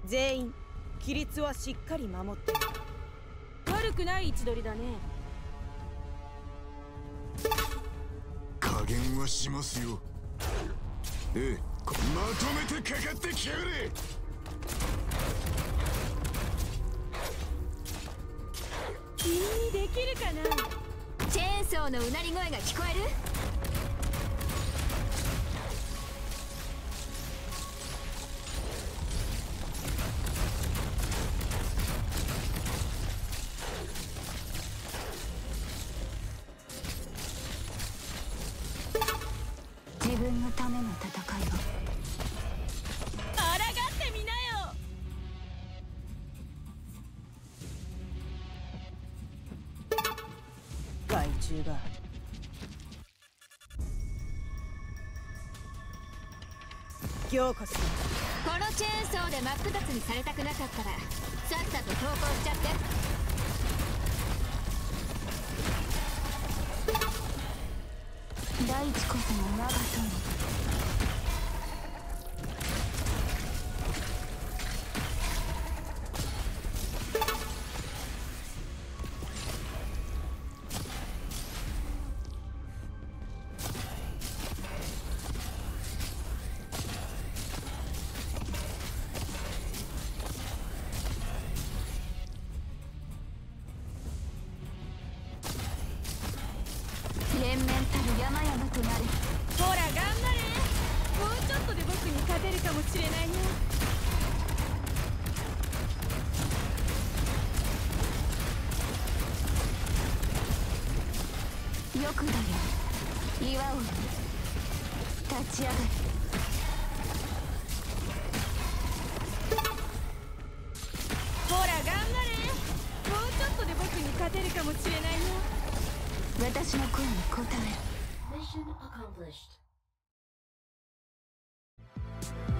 全員規律はしっかり守って。 悪くない位置取りだね。 加減はしますよ。ええ、まとめてかかってきやがれ。 君にできるかな。チェーンソーのうなり声が聞こえる。 自分のための戦いを。 抗ってみなよ。 害虫が強化する。 このチェーンソーで真っ二つにされたくなかったらさっさと投降しちゃって。 大地こそが我が友。連綿たる山々となれ。 ほら頑張れ。もうちょっとで僕に勝てるかもしれないよ。 よくだよ、岩を立ち上がる。 ほら頑張れ。もうちょっとで僕に勝てるかもしれないよ。 私の声に応える。 Mission accomplished.